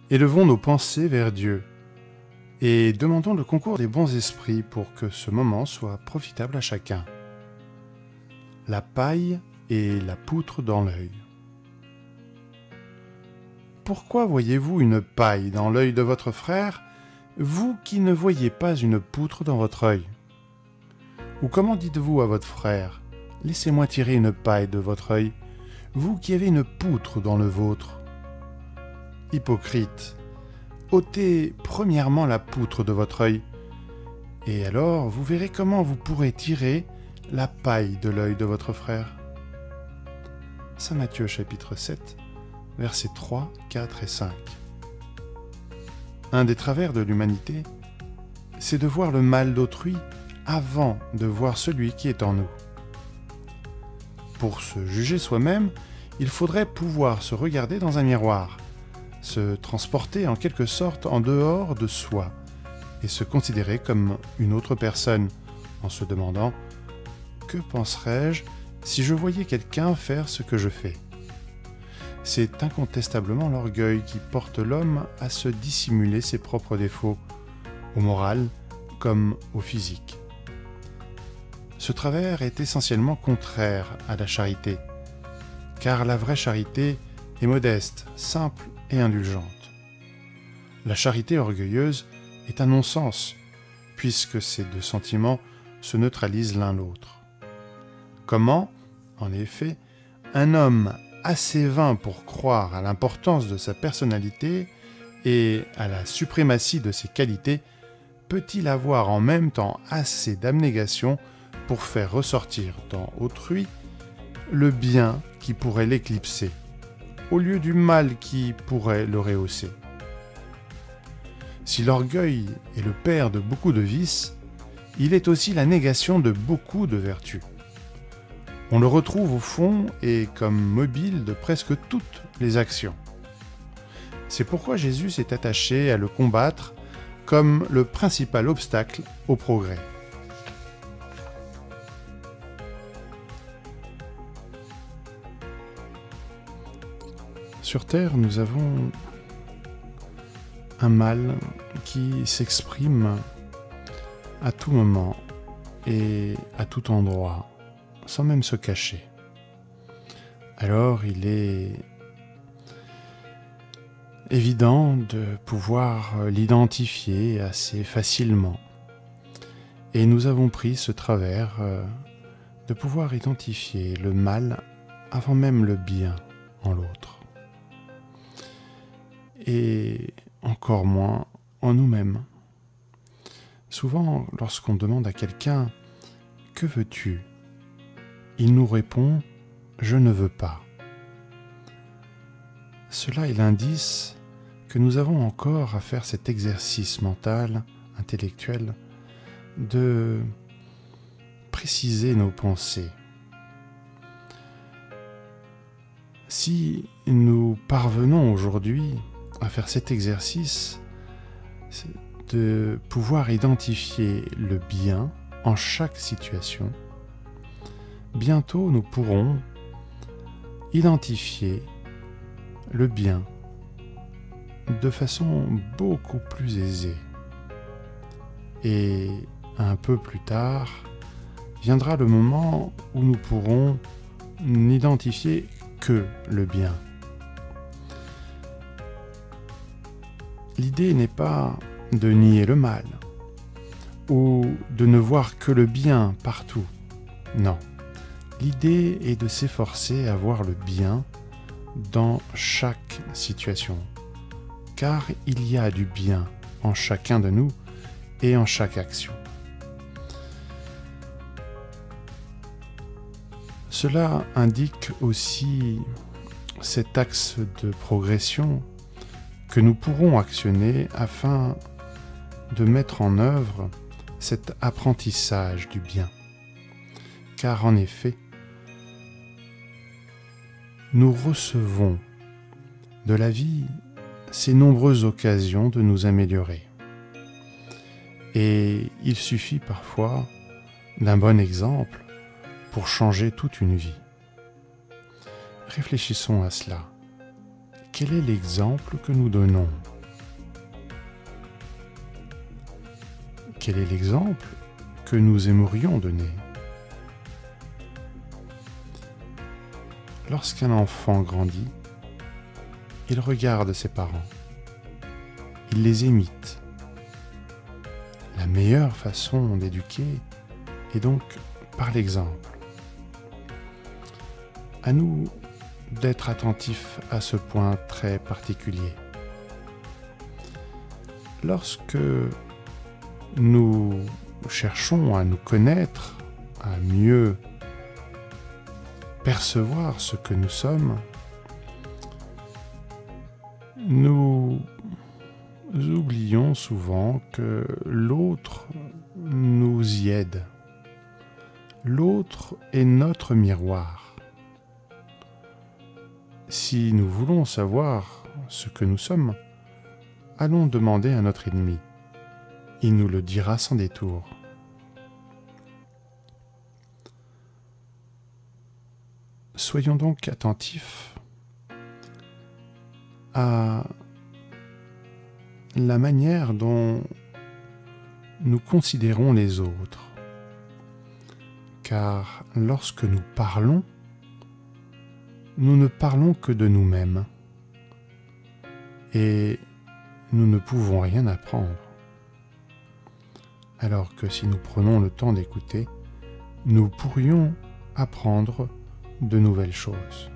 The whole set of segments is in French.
Élevons nos pensées vers Dieu et demandons le concours des bons esprits pour que ce moment soit profitable à chacun. La paille et la poutre dans l'œil. Pourquoi voyez-vous une paille dans l'œil de votre frère, vous qui ne voyez pas une poutre dans votre œil? Ou comment dites-vous à votre frère, laissez-moi tirer une paille de votre œil, vous qui avez une poutre dans le vôtre? Hypocrite, ôtez premièrement la poutre de votre œil, et alors vous verrez comment vous pourrez tirer la paille de l'œil de votre frère. Saint Matthieu chapitre 7, versets 3, 4 et 5. Un des travers de l'humanité, c'est de voir le mal d'autrui avant de voir celui qui est en nous. Pour se juger soi-même, il faudrait pouvoir se regarder dans un miroir, se transporter en quelque sorte en dehors de soi et se considérer comme une autre personne en se demandant « Que penserais-je si je voyais quelqu'un faire ce que je fais ?» C'est incontestablement l'orgueil qui porte l'homme à se dissimuler ses propres défauts, au moral comme au physique. Ce travers est essentiellement contraire à la charité, car la vraie charité est modeste, simple et indulgente. La charité orgueilleuse est un non-sens, puisque ces deux sentiments se neutralisent l'un l'autre. Comment, en effet, un homme assez vain pour croire à l'importance de sa personnalité et à la suprématie de ses qualités peut-il avoir en même temps assez d'abnégation pour faire ressortir dans autrui le bien qui pourrait l'éclipser, au lieu du mal qui pourrait le rehausser? Si l'orgueil est le père de beaucoup de vices, il est aussi la négation de beaucoup de vertus. On le retrouve au fond et comme mobile de presque toutes les actions. C'est pourquoi Jésus s'est attaché à le combattre comme le principal obstacle au progrès. Sur Terre, nous avons un mal qui s'exprime à tout moment et à tout endroit, sans même se cacher. Alors il est évident de pouvoir l'identifier assez facilement. Et nous avons pris ce travers de pouvoir identifier le mal avant même le bien en l'autre. Et encore moins en nous-mêmes. Souvent, lorsqu'on demande à quelqu'un « Que veux-tu ?» il nous répond « Je ne veux pas ». Cela est l'indice que nous avons encore à faire cet exercice mental, intellectuel, de préciser nos pensées. Si nous parvenons aujourd'hui à faire cet exercice, de pouvoir identifier le bien en chaque situation, bientôt nous pourrons identifier le bien de façon beaucoup plus aisée. Et un peu plus tard, viendra le moment où nous pourrons n'identifier que le bien. L'idée n'est pas de nier le mal ou de ne voir que le bien partout. Non, l'idée est de s'efforcer à voir le bien dans chaque situation, car il y a du bien en chacun de nous et en chaque action. Cela indique aussi cet axe de progression que nous pourrons actionner afin de mettre en œuvre cet apprentissage du bien. Car en effet, nous recevons de la vie ces nombreuses occasions de nous améliorer. Et il suffit parfois d'un bon exemple pour changer toute une vie. Réfléchissons à cela. Quel est l'exemple que nous donnons ? quel est l'exemple que nous aimerions donner? Lorsqu'un enfant grandit, il regarde ses parents, il les imite. La meilleure façon d'éduquer est donc par l'exemple. À nous d'être attentifs à ce point très particulier. Lorsque nous cherchons à nous connaître, à mieux percevoir ce que nous sommes, nous oublions souvent que l'autre nous y aide. L'autre est notre miroir. Si nous voulons savoir ce que nous sommes, allons demander à notre ennemi. Il nous le dira sans détour. Soyons donc attentifs à la manière dont nous considérons les autres. Car lorsque nous parlons, nous ne parlons que de nous-mêmes. Et nous ne pouvons rien apprendre. Alors que si nous prenons le temps d'écouter, nous pourrions apprendre de nouvelles choses.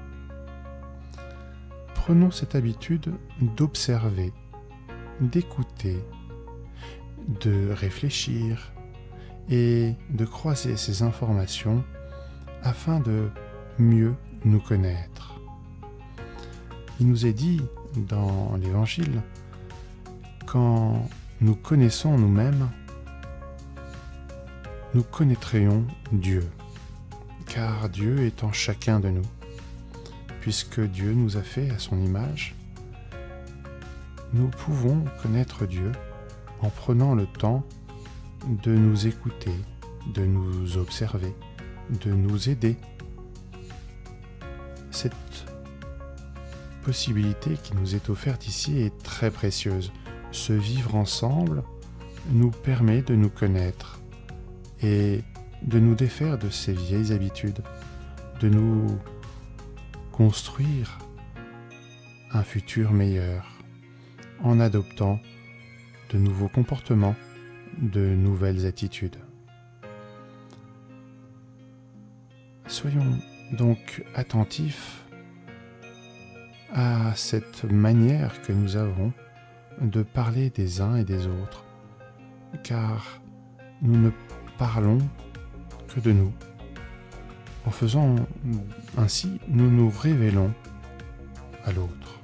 Prenons cette habitude d'observer, d'écouter, de réfléchir et de croiser ces informations afin de mieux nous connaître. Il nous est dit dans l'Évangile, quand nous connaissons nous-mêmes, nous connaîtrions Dieu, car Dieu est en chacun de nous. Puisque Dieu nous a fait à son image, nous pouvons connaître Dieu en prenant le temps de nous écouter, de nous observer, de nous aider. Cette possibilité qui nous est offerte ici est très précieuse. Ce vivre ensemble nous permet de nous connaître et de nous défaire de ces vieilles habitudes, de nous construire un futur meilleur en adoptant de nouveaux comportements, de nouvelles attitudes. Soyons donc attentifs à cette manière que nous avons de parler des uns et des autres, car nous ne parlons que de nous. En faisant ainsi, nous nous révélons à l'autre.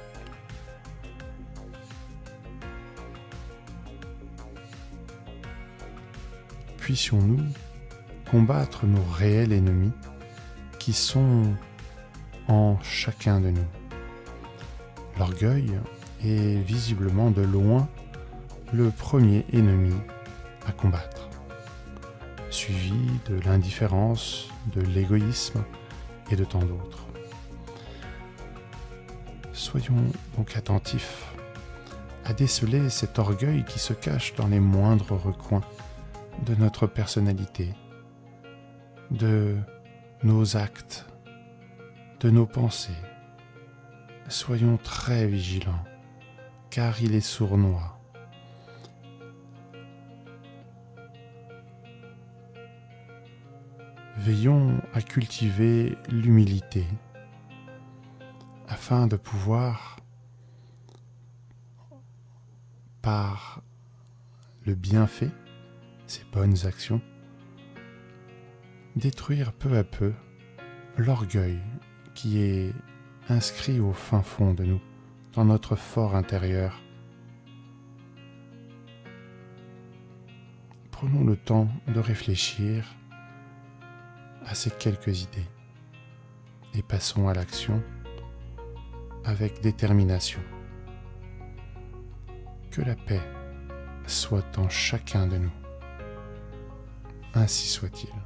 Puissions-nous combattre nos réels ennemis qui sont en chacun de nous. L'orgueil est visiblement de loin le premier ennemi à combattre, suivi de l'indifférence, de l'égoïsme et de tant d'autres. Soyons donc attentifs à déceler cet orgueil qui se cache dans les moindres recoins de notre personnalité, de nos actes, de nos pensées. Soyons très vigilants, car il est sournois. Veillons à cultiver l'humilité, afin de pouvoir, par le bienfait, ces bonnes actions, détruire peu à peu l'orgueil qui est inscrit au fin fond de nous, dans notre fort intérieur. Prenons le temps de réfléchir à ces quelques idées et passons à l'action avec détermination. Que la paix soit en chacun de nous. Ainsi soit-il.